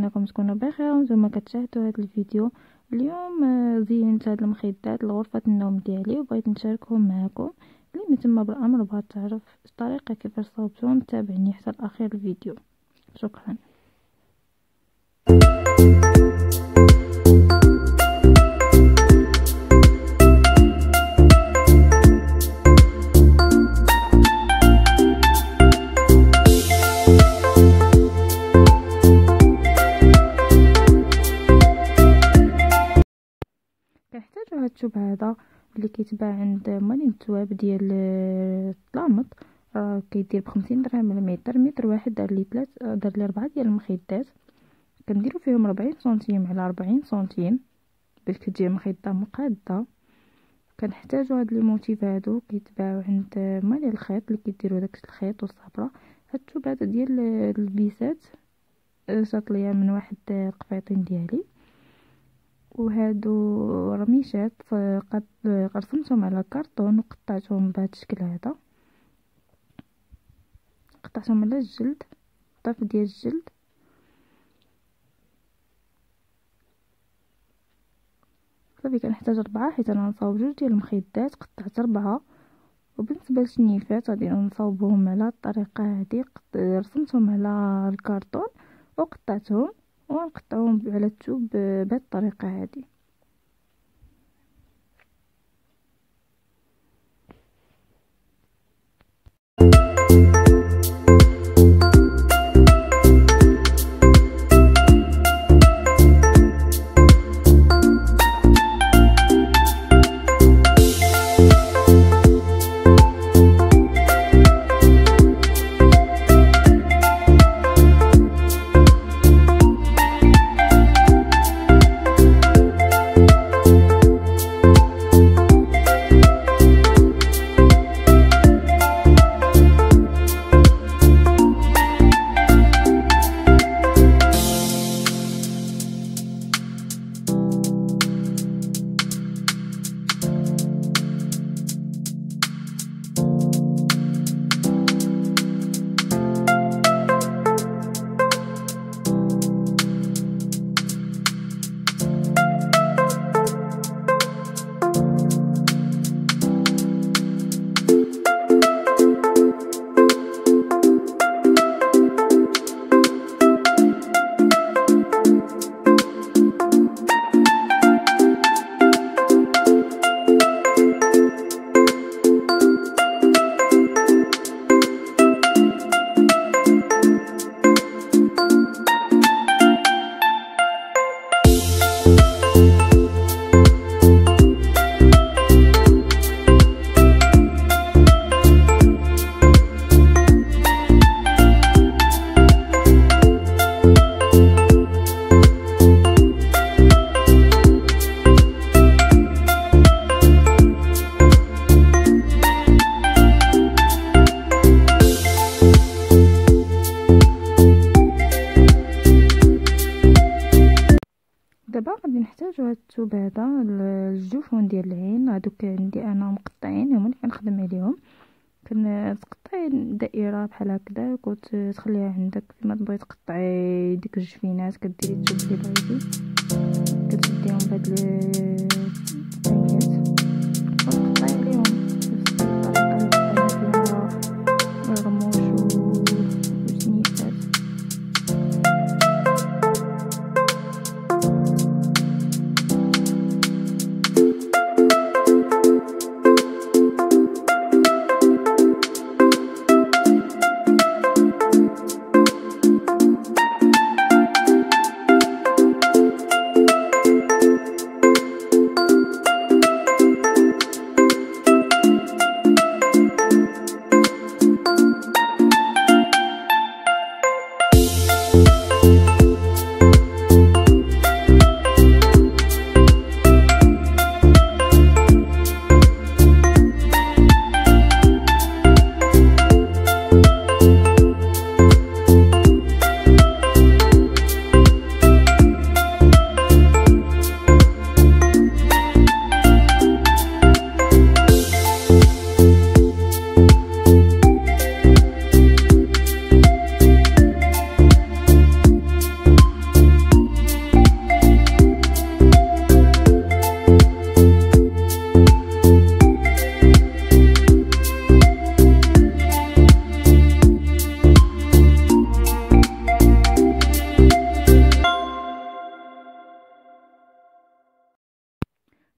نتمنىكم تكونوا بخير وانتم كتشاهدوا هذا الفيديو. اليوم زينت هاد المخدات لغرفه النوم ديالي وبغيت نشاركهم معكم. اللي مهتم بالامر بغات تعرف الطريقه كيفاش صاوبتهم تابعني حتى لاخر الفيديو. شكرا. كنحتاجو هاد التوب هذا اللي كيتباع عند مالين التواب ديال طلامط، كيدير ب50 درهم المتر. متر واحد دار لي 4 ديال المخدات، كنديرو فيهم 40 سنتيم على 40 سنتيم باش كتجي المخده مقاده. كنحتاجو هاد لي موتيف هادو كيتباعو عند مالين الخيط اللي كيديروا داك الخيط والصبره. هاد التوب هذا ديال البيسات شاط ليا من واحد القفيطين ديالي، وهادو رميشات قد رسمتهم على كرتون وقطعتهم بهذا الشكل هذا، قطعتهم على الجلد، طرف ديال الجلد. صافي كنحتاج 4 حيت انا نصاوب 2 ديال المخدات، قطعت 4. وبالنسبه للشنيفات غادي نصاوبهم على الطريقه هذه، رسمتهم على الكرتون وقطعتهم ونقطعوهم على التوب بهذه الطريقه هذه. دابا غادي نحتاجو هاد التوب هذا الجفون ديال العين. هادوك عندي انا مقطعين، هما اللي كنخدم عليهم. كنقطعي دائره بحال هكذا وتخليها عندك. فيما تبغي تقطعي ديك الجفينات كديري التوب اللي بغيتي، كتشديهم بهاد الحاجات وتقطعي عليهم بنفس الطريقه اللي فيها الرموش والسنيفات.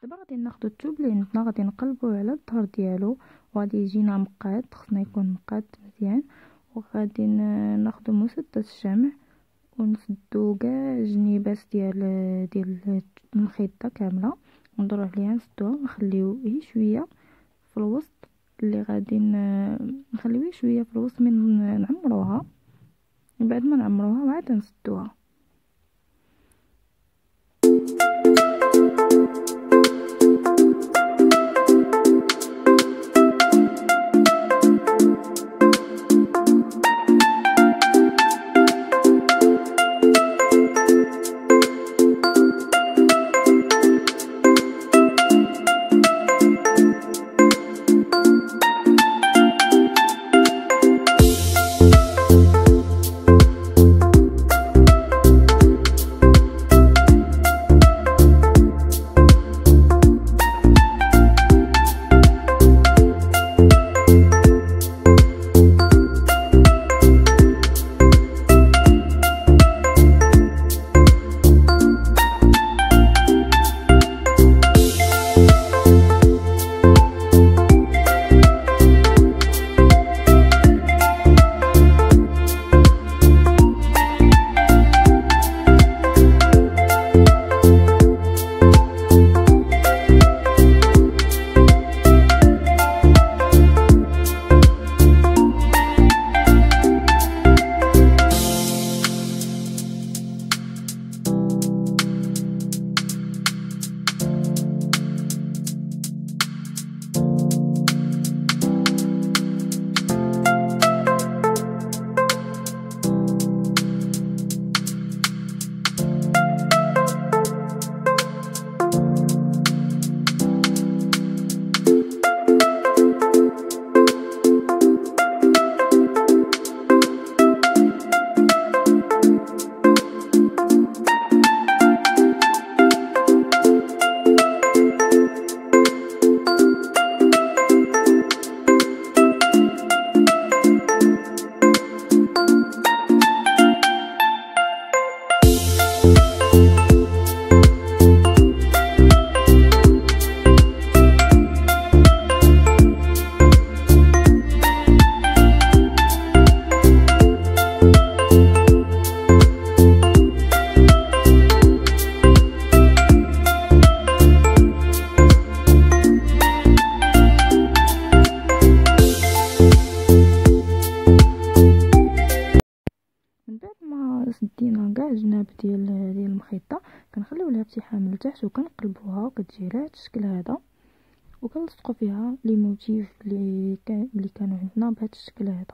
دابا غادي ناخدو الثوب اللي عندنا، غادي نقلبوه على الظهر ديالو، وغادي يجينا مقاد، خصنا يكون مقاد مزيان. وغادي ناخدو مسدس الشمع ونسدو كاع جنيبات ديال المخيطه كامله، وندورو عليها نسدوها ونخليو غير شويه في الوسط، اللي غادي نخليوه شويه في الوسط من نعمروها. من بعد ما نعمروها عاد نسدوها. سدينا كاع الجناب ديال المخيطه، كنخليو لها ارتحام لتحت وكنقلبوها وكتجي على هذا الشكل هذا، وكنلصقوا فيها لي موتيف اللي كانوا عندنا بهذا الشكل هذا.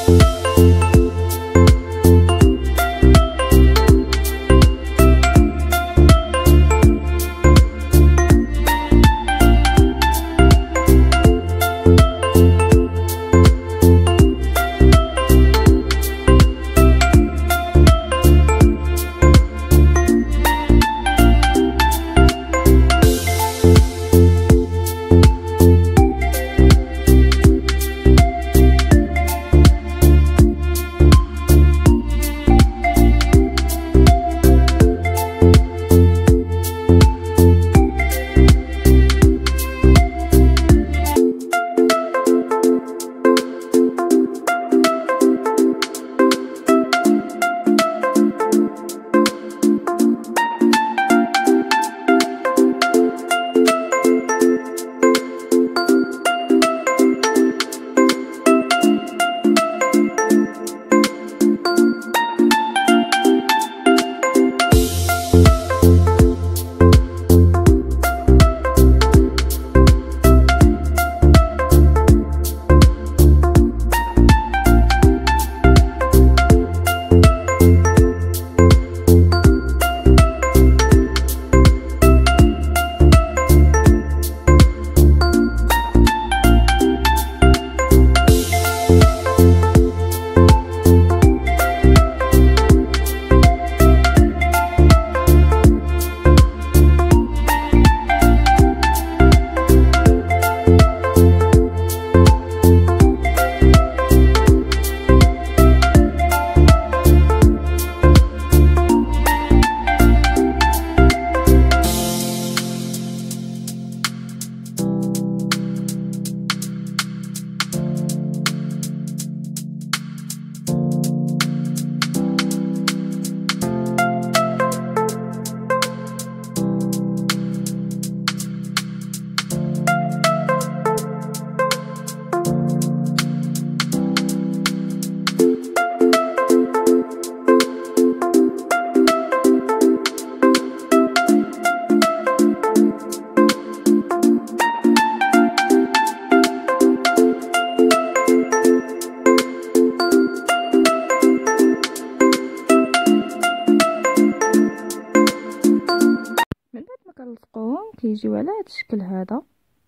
كنلصقوهم كيجيو على هذا الشكل هذا،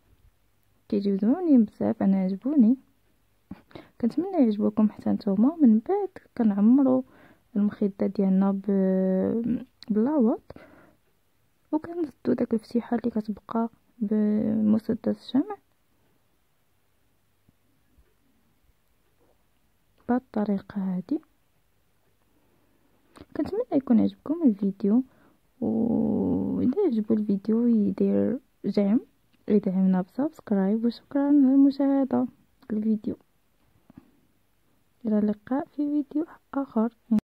كيجيو زوينين بزاف، انا عجبوني. كنتمنى يعجبوكم حتى نتوما. من بعد كنعمروا المخده ديالنا باللاوط، وكنسدو داك الفتيحه اللي كتبقى بمسدس الشمع بهذه الطريقه هذه. كنتمنى يكون عجبكم الفيديو، وإذا عجبو الفيديو يدير يدعمنا بسبسكرايب، وشكرا على المشاهدة الفيديو. إلى اللقاء في فيديو آخر.